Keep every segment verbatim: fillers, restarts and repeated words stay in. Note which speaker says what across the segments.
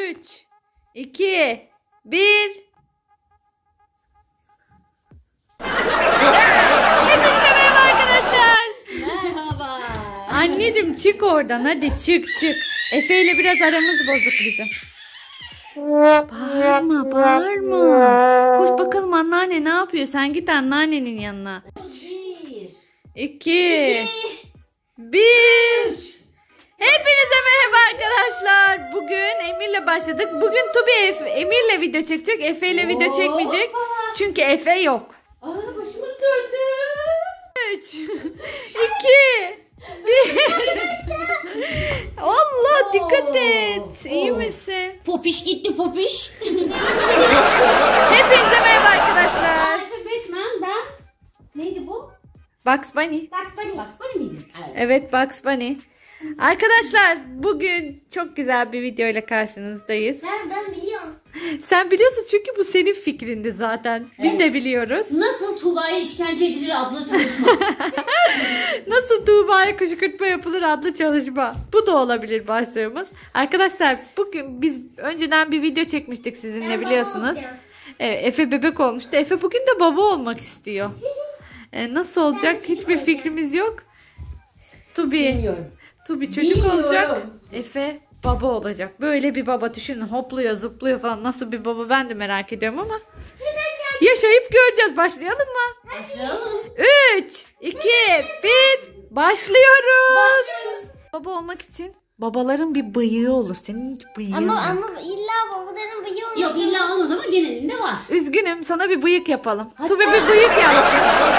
Speaker 1: üç, iki, bir. Hepinize merhaba arkadaşlar.
Speaker 2: Merhaba.
Speaker 1: Anneciğim çık oradan, hadi çık çık. Efe ile biraz aramız bozuk bizim. Bağırma bağırma. Koş bakalım anneanne ne yapıyor? Sen git anneannenin yanına.
Speaker 2: Bir.
Speaker 1: İki. Bir. Hepinize merhaba arkadaşlar. Bugün Emir'le başladık. Bugün Tubi Efe, Emir'le video çekecek. Efe ile video çekmeyecek. Çünkü Efe yok.
Speaker 2: Aa, başımız döndü.
Speaker 1: üç, iki, bir. Allah dikkat et. İyi misin?
Speaker 2: Popiş gitti popiş.
Speaker 1: Hepinize merhaba arkadaşlar.
Speaker 2: Batman ben. Neydi bu?
Speaker 1: Bugs Bunny.
Speaker 2: Bugs Bunny. Bugs Bunny miydi? Evet.
Speaker 1: Evet Bugs Bunny. Arkadaşlar bugün çok güzel bir video ile karşınızdayız.
Speaker 3: Ben, ben biliyorum.
Speaker 1: Sen biliyorsun çünkü bu senin fikrindi zaten. Biz
Speaker 2: Evet.
Speaker 1: de biliyoruz.
Speaker 2: Nasıl Tuğba'ya işkence edilir adlı çalışma.
Speaker 1: Nasıl Tuğba'ya kışkırtma yapılır adlı çalışma. Bu da olabilir başlığımız. Arkadaşlar bugün biz önceden bir video çekmiştik sizinle
Speaker 3: Ben
Speaker 1: biliyorsunuz.
Speaker 3: baba
Speaker 1: Evet, Efe bebek olmuştu. Efe bugün de baba olmak istiyor. Ee, nasıl olacak hiçbir fikrimiz yok. Tubi.
Speaker 2: Bilmiyorum.
Speaker 1: Tubi çocuk
Speaker 2: Bilmiyorum.
Speaker 1: olacak. Efe baba olacak. Böyle bir baba düşünün. Hopluyor zıplıyor falan. Nasıl bir baba ben de merak ediyorum ama. Yaşayıp göreceğiz. Başlayalım mı?
Speaker 2: Başlayalım.
Speaker 1: üç, iki, bir. Başlıyoruz.
Speaker 2: Başlıyoruz.
Speaker 1: Baba olmak için babaların bir bıyığı olur. Senin hiç bıyığın
Speaker 3: Ama
Speaker 1: yok.
Speaker 3: ama illa babaların bıyığı olmadı.
Speaker 2: Yok illa olmaz ama genelinde var.
Speaker 1: Üzgünüm sana bir bıyık yapalım.
Speaker 2: Hatta-
Speaker 1: Tubi bir bıyık yapsın.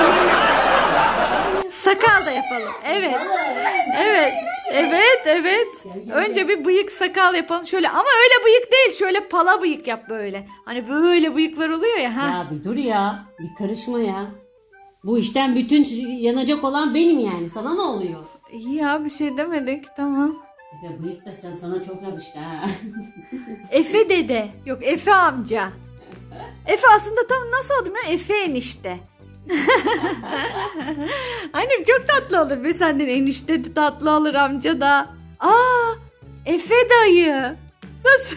Speaker 1: Sakal da yapalım. Evet. Evet. Evet, evet. Önce bir bıyık sakal yapalım şöyle ama öyle bıyık değil. Şöyle pala bıyık yap böyle. Hani böyle bıyıklar oluyor ya. Ha.
Speaker 2: Ya bir dur ya. Bir karışma ya. Bu işten bütün yanacak olan benim yani. Sana ne oluyor?
Speaker 1: İyi ya bir şey demedik. Tamam.
Speaker 2: Efe bıyık da sen sana çok yakıştı ha.
Speaker 1: Efe dede. Yok Efe amca. Efe aslında tam nasıl oldu ya? Efe enişte. Annem çok tatlı olur be senden enişte de tatlı olur amca da. Aa Efe dayı. Nasıl?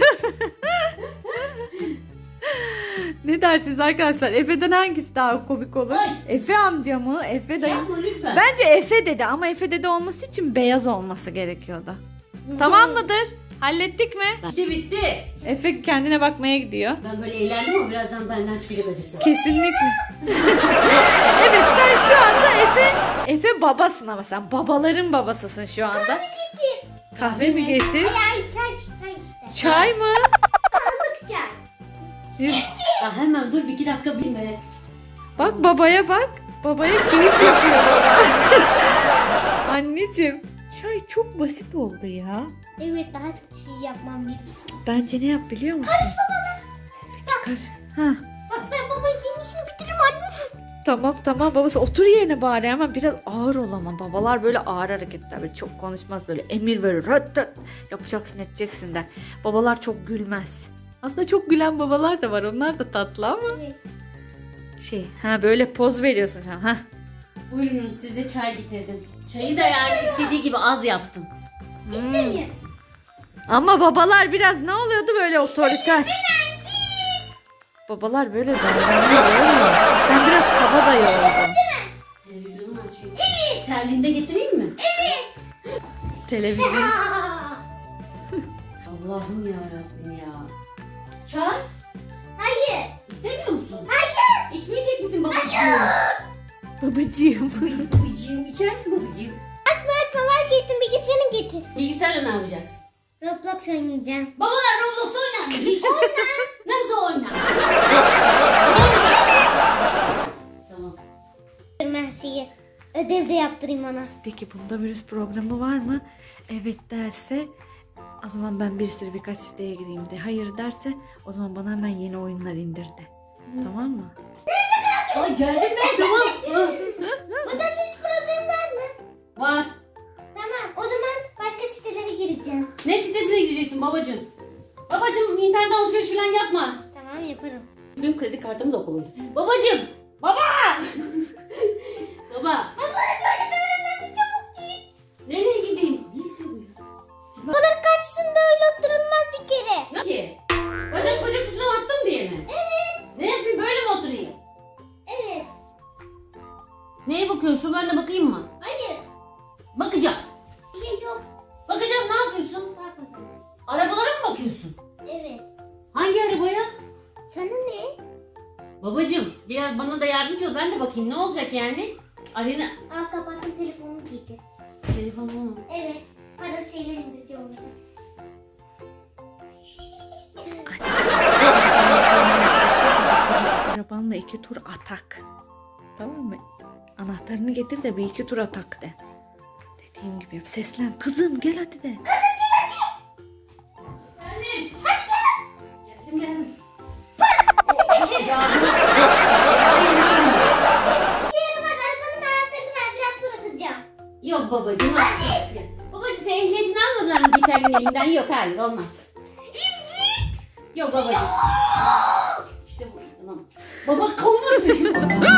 Speaker 1: Ne dersiniz arkadaşlar? Efe'den hangisi daha komik olur?
Speaker 2: Ay.
Speaker 1: Efe amca mı? Efe dayı mı?
Speaker 2: Yapma lütfen.
Speaker 1: Bence Efe dede ama Efe dede olması için beyaz olması gerekiyordu. Tamam mıdır? Hallettik mi?
Speaker 2: Bitti bitti.
Speaker 1: Efe kendine bakmaya gidiyor.
Speaker 2: Ben böyle eğlendim ama birazdan benden çıkacak acısı.
Speaker 1: Kesinlikle. Evet sen şu anda Efe Efe babasın ama sen babaların babasısın şu anda.
Speaker 3: Kahve getir.
Speaker 1: Kahve mi getir?
Speaker 3: Ay çay çay işte.
Speaker 1: Çay mı?
Speaker 3: Balık çay.
Speaker 2: Ya hemen dur bir iki dakika bilme.
Speaker 1: Bak babaya bak. Babaya keyif yapıyor baba. Anneciğim çay çok basit oldu ya.
Speaker 3: Evet daha şey yapmam gerekiyor.
Speaker 1: Bence ne yap biliyor musun? Peki karış. Ha.
Speaker 3: Bak ben babanın senin işini bitiririm anne.
Speaker 1: Tamam tamam babası otur yerine bari ama biraz ağır ol ama babalar böyle ağır hareketler böyle çok konuşmaz böyle emir verir höt höt yapacaksın edeceksin der. Babalar çok gülmez. Aslında çok gülen babalar da var onlar da tatlı ama
Speaker 3: Evet.
Speaker 1: şey ha böyle poz veriyorsun şu an ha.
Speaker 2: Buyurunuz size çay getirdim. Çayı da yani istediği gibi az yaptım.
Speaker 3: İstemiyorum.
Speaker 1: Ama babalar biraz ne oluyordu böyle otoriter. Babalar böyle davranmaz oğlum. Sen biraz kabadayı oldun.
Speaker 2: Televizyonumu açayım. Evet. Terliğini de getireyim mi?
Speaker 1: Televizyon.
Speaker 2: Allah'ım yarabbim ya. Çay?
Speaker 3: Hayır.
Speaker 2: İstemiyor musun?
Speaker 3: Hayır.
Speaker 2: İçmeyecek misin babacığım?
Speaker 1: Babacığım.
Speaker 2: Babacığım içer misin babacığım?
Speaker 3: Atma atma vazgeçtim bilgisayarını getir.
Speaker 2: Bilgisayarla ne yapacaksın?
Speaker 3: Roblox oynayacağım.
Speaker 2: Babalar Roblox oynar mı? Hiç. Nasıl oynar? Ne oynayacak? Tamam.
Speaker 3: Her şeyi. Ödev de yaptırayım ona.
Speaker 1: Peki bunda virüs programı var mı? Evet derse o zaman ben bir sürü birkaç siteye gireyim de. Hayır derse o zaman bana hemen yeni oyunlar indir de. Tamam mı?
Speaker 2: Ay geldim ben tamam.
Speaker 3: Burada bir program var mı?
Speaker 2: Var.
Speaker 3: Tamam o zaman başka sitelere gireceğim.
Speaker 2: Ne sitesine gireceksin babacığım? Babacığım internet alışveriş falan yapma.
Speaker 3: Tamam yaparım.
Speaker 2: Benim kredi kartım da okulun. Babacığım! Baba! Baba!
Speaker 3: Baba böyle davranması çabuk git.
Speaker 2: Nereye gideyim? Ne istiyor bu ya?
Speaker 3: Balık kaçsın da öyle oturulmaz bir kere.
Speaker 2: Ne ki? arabaya.
Speaker 3: Sana ne?
Speaker 2: Babacım biraz bana da yardımcı ol. Ben de bakayım ne olacak yani. Arena.
Speaker 3: Aa kapattım telefonumu getir.
Speaker 2: Telefonumu.
Speaker 3: Evet. Parasıyla indireceğim onu.
Speaker 1: Arabanla iki tur atak. Tamam mı? Anahtarını getir de bir iki tur atak de. Dediğim gibi yap. Seslen. Kızım gel hadi de.
Speaker 2: Geldim. Geldim geldim. Yok babacığım. Ya, babacığım sen ehliyetini almadılar mı geçen gün elimden? Yok hayır olmaz. Yok babacığım. İşte bu. Tamam. Baba kovmasın.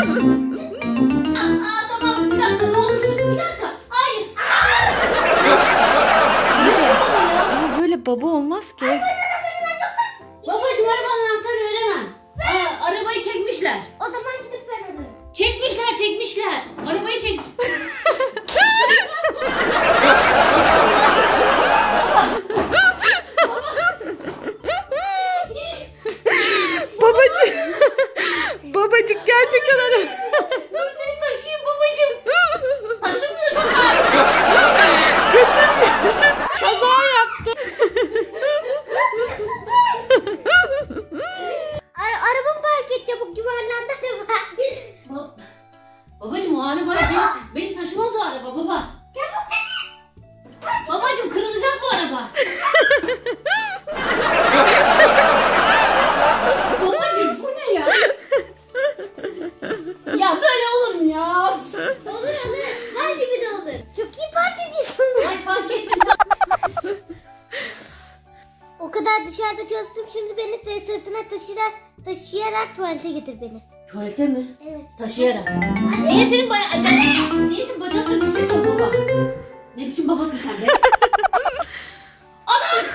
Speaker 2: Aa tamam bir dakika ne olursun bir dakika. Hayır. Ne yapıyor baba ya?
Speaker 1: Ama böyle baba olmaz ki.
Speaker 2: Babacığım arabanın anahtarını veremem. Aa, arabayı çekmişler.
Speaker 3: O zaman gidip ben alırım.
Speaker 2: Çekmişler çekmişler. Arabayı çek.
Speaker 1: Babacık. Babacık gerçekten ara.
Speaker 2: Dur seni taşıyayım babacığım. Taşımıyorsun artık.
Speaker 1: Kaza yaptı.
Speaker 3: Ara araba park et çabuk, yuvarlandı araba.
Speaker 2: Ba babacığım o araba beni, beni taşımaz o araba baba.
Speaker 3: Çabuk
Speaker 2: Babacığım kırılacak bu araba. Babacığım bu ne ya? Ya böyle olur mu ya?
Speaker 3: olur olur. Her gibi de olur. Çok iyi park ediyorsun.
Speaker 2: Ay fark ettim.
Speaker 3: O kadar dışarıda çalıştım, şimdi beni de sırtına taşıyarak, taşıyarak tuvalete götür beni.
Speaker 2: Tuvalete mi?
Speaker 3: Evet.
Speaker 2: Taşıyarak. Niye senin bayağı acayip? Niye senin bacakların işlemiyor baba? Ne biçim babasın sen be? Ana!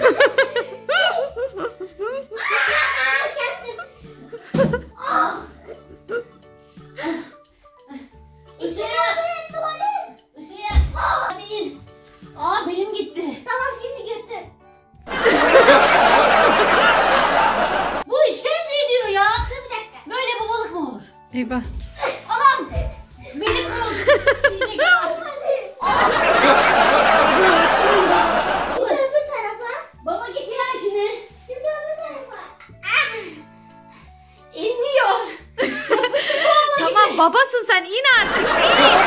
Speaker 2: Işığa!
Speaker 3: Tuvalet.
Speaker 2: Işığa! Hadi in. Aa benim gitti.
Speaker 3: Tamam, şimdi götür.
Speaker 2: Bu işkence ediyor ya.
Speaker 3: Dur bir dakika.
Speaker 2: Böyle babalık mı olur?
Speaker 1: Eyvah.
Speaker 2: Anam! Benim kırıldı. Diyecek ya.
Speaker 3: Şimdi öbür tarafa.
Speaker 2: Baba git ya işine.
Speaker 3: Şimdi öbür tarafa.
Speaker 2: İnmiyor.
Speaker 1: Tamam babasın sen, in artık. İn.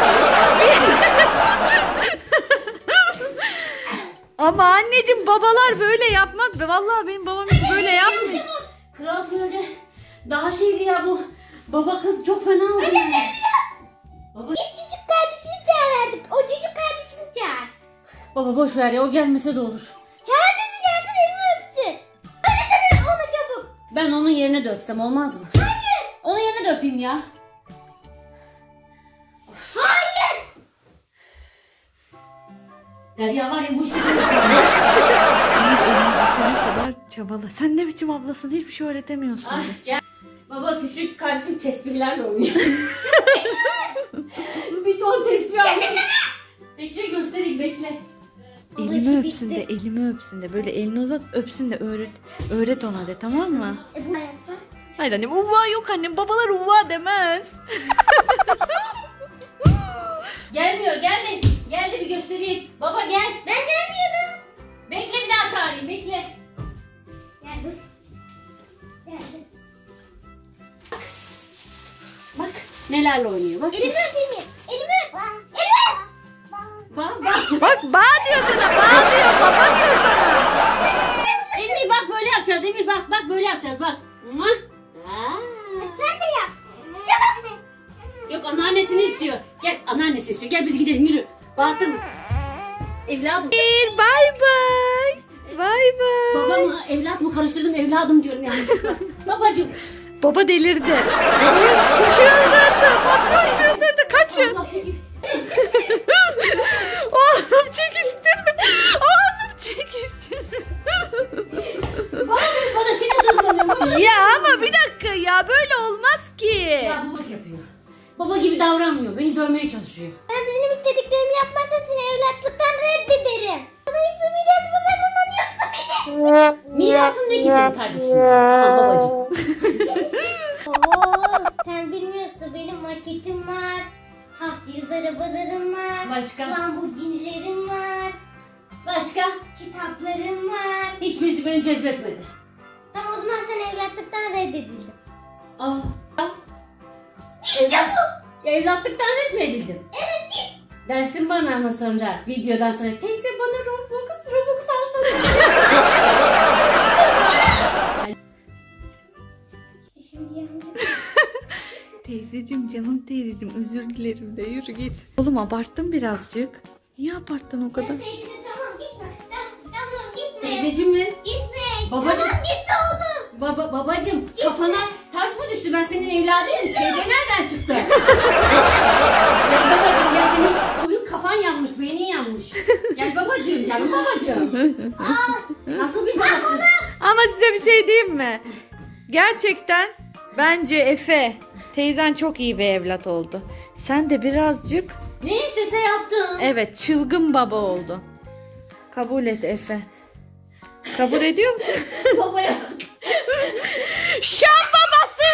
Speaker 1: Ama anneciğim babalar böyle yapmak. Vallahi benim babam hiç böyle yapmıyor.
Speaker 2: Kral köyde daha şeydi ya bu. Baba kız çok fena oldu yani. Baba,
Speaker 3: İlk çocuk kardeşini çağırdık. O çocuk kardeşini çağır.
Speaker 2: baba boş ver ya o gelmese de olur.
Speaker 3: Çağır dedi, gelsin elimi öpsün. Öyle dönün onu çabuk.
Speaker 2: Ben onun yerine de öpsem olmaz mı?
Speaker 3: Hayır.
Speaker 2: Onun yerine de öpeyim ya.
Speaker 3: Hayır.
Speaker 2: Derya var ya bu işte seni
Speaker 1: Ne kadar çabala. Sen ne biçim ablasın, hiçbir şey öğretemiyorsun.
Speaker 2: Ah, gel. Baba küçük kardeşim tesbihlerle oynuyor. Bir ton tesbih almış. Bekle göstereyim bekle.
Speaker 1: Elimi
Speaker 3: Babası
Speaker 1: öpsün de,
Speaker 3: bitti.
Speaker 1: elimi öpsün de. Böyle elini uzat, öpsün de öğret. Öğret ona de, tamam mı?
Speaker 3: E bu yapsa?
Speaker 1: Hayır annem, uvva yok annem. Babalar uvva demez.
Speaker 2: Gelmiyor geldi. Geldi bir göstereyim. Baba gel.
Speaker 3: Ben gelmiyordum.
Speaker 2: Bekle bir daha çağırayım bekle.
Speaker 3: Gel dur. Gel dur.
Speaker 2: Bak nelerle oynuyor bak.
Speaker 3: Elimi öpeyim ya. Elimi öp. Elimi öp.
Speaker 2: Bak bak.
Speaker 1: Bak bağ diyor sana, bağ diyor, baba diyor sana.
Speaker 2: Emir bak böyle yapacağız Emir bak bak böyle yapacağız bak. Mua. Aa.
Speaker 3: Sen de yap. Tamam.
Speaker 2: Yok anneannesini istiyor. Gel anneannesi istiyor. Gel biz gidelim yürü. Bağırtırma. Evladım.
Speaker 1: Bir bay bay. Bay bay.
Speaker 2: Baba mı evlat mı karıştırdım evladım diyorum yanlışlıkla. Babacığım.
Speaker 1: Baba delirdi. Çıldırdı. Patron çıldırdı. Kaçın.
Speaker 2: Allah çekil.
Speaker 1: Oğlum çekiştirme. Oğlum çekiştirme.
Speaker 2: Bana, bana şimdi duygulanıyorum.
Speaker 1: Ya ama bir dakika ya, böyle olmaz ki.
Speaker 2: Ya babalık yapıyor. Baba gibi davranmıyor. Beni dövmeye çalışıyor.
Speaker 3: Ben benim istediklerimi yapmazsan seni evlatlıktan reddederim. Ama hiçbir midesi bu, ben ondan yoksa beni.
Speaker 2: Mirasın ne ki senin kardeşin? Aman babacığım.
Speaker 3: Oo, sen bilmiyorsun benim maketim var. Hot yüz arabalarım var.
Speaker 2: Başka?
Speaker 3: Lamborghini'lerim var.
Speaker 2: Başka?
Speaker 3: Kitaplarım var.
Speaker 2: Hiçbirisi beni cezbetmedi.
Speaker 3: Tamam o zaman sen evlatlıktan reddedildin.
Speaker 2: Ah. ah. Evlat, evlatlıktan ret mi edildim?
Speaker 3: Evet git.
Speaker 2: Dersin bana ama sonra videodan sonra teyze bana Roblox Robux alsana.
Speaker 3: Şimdi yandım.
Speaker 1: Teyzeciğim, canım teyzeciğim, özür dilerim de yürü git. Oğlum abarttın birazcık. Niye abarttın o kadar?
Speaker 3: Teyze tamam gitme. Tamam, tamam gitme.
Speaker 2: Teyzeciğim mi?
Speaker 3: Gitme.
Speaker 2: Babacığım.
Speaker 3: Tamam gitme oğlum.
Speaker 2: Baba, babacım kafana taş mı düştü? Ben senin evladıyım. Teyze nereden çıktı? Gel babacım ya, senin bugün kafan yanmış, beynin yanmış. Gel babacım, gel babacım. Nasıl bir babasın?
Speaker 1: Ama size bir şey diyeyim mi? Gerçekten bence Efe, teyzen çok iyi bir evlat oldu. Sen de birazcık,
Speaker 2: Ne istese yaptın.
Speaker 1: evet, çılgın baba oldun. Kabul et Efe. Kabul ediyor musun?
Speaker 2: Babaya bak.
Speaker 1: Şam babası!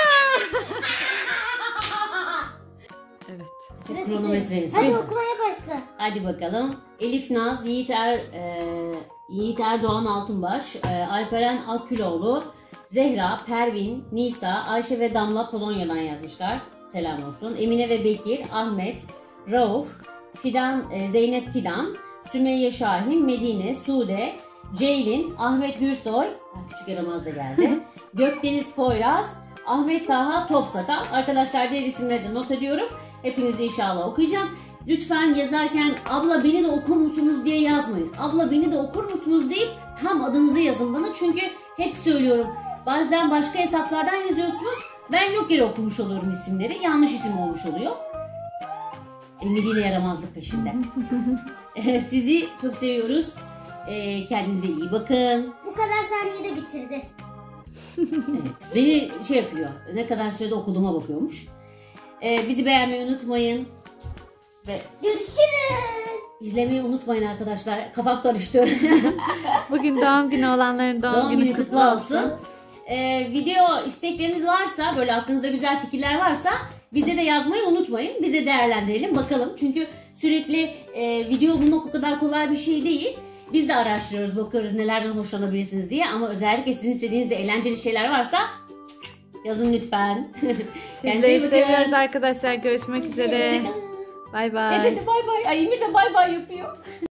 Speaker 1: Evet.
Speaker 2: Kronometreyiz.
Speaker 3: Hadi okumaya başla.
Speaker 2: Hadi bakalım. Elif Naz, Yiğit Er, e, Yiğit Erdoğan Altunbaş, e, Alperen Aküloğlu, Zehra, Pervin, Nisa, Ayşe ve Damla Polonya'dan yazmışlar. Selam olsun. Emine ve Bekir, Ahmet, Rauf, Fidan, e, Zeynep Fidan, Sümeyye Şahin, Medine, Sude, Ceylin, Ahmet Gürsoy, küçük yaramaz da geldi. Gökdeniz Poyraz, Ahmet Taha Topsakal. Arkadaşlar diğer isimleri de not ediyorum. Hepinizi inşallah okuyacağım. Lütfen yazarken abla beni de okur musunuz diye yazmayın. Abla beni de okur musunuz deyip tam adınızı yazın bana. Çünkü hep söylüyorum. Bazen başka hesaplardan yazıyorsunuz. Ben yok yere okumuş oluyorum isimleri. Yanlış isim olmuş oluyor. Emidiyle yaramazlık peşinde. Sizi çok seviyoruz. Ee, kendinize iyi bakın.
Speaker 3: Bu kadar saniyede bitirdi.
Speaker 2: Evet, beni şey yapıyor. Ne kadar sürede okuduğuma bakıyormuş. Ee, bizi beğenmeyi unutmayın. Ve
Speaker 3: Görüşürüz.
Speaker 2: izlemeyi unutmayın arkadaşlar. Kafam karıştı.
Speaker 1: Bugün doğum günü olanların doğum,
Speaker 2: Doğum
Speaker 1: günü,
Speaker 2: günü
Speaker 1: kutlu
Speaker 2: kutlu
Speaker 1: olsun.
Speaker 2: olsun. Ee, video istekleriniz varsa, böyle aklınızda güzel fikirler varsa bize de yazmayı unutmayın. Biz de değerlendirelim bakalım. Çünkü sürekli e, video bulmak o kadar kolay bir şey değil. Biz de araştırıyoruz, bakıyoruz nelerden hoşlanabilirsiniz diye. Ama özellikle sizin istediğiniz de eğlenceli şeyler varsa yazın lütfen.
Speaker 1: Sizleri seviyoruz arkadaşlar. Görüşmek üzere. Bay bay.
Speaker 2: Evet de bay bay. Ay Emir de bay bay yapıyor.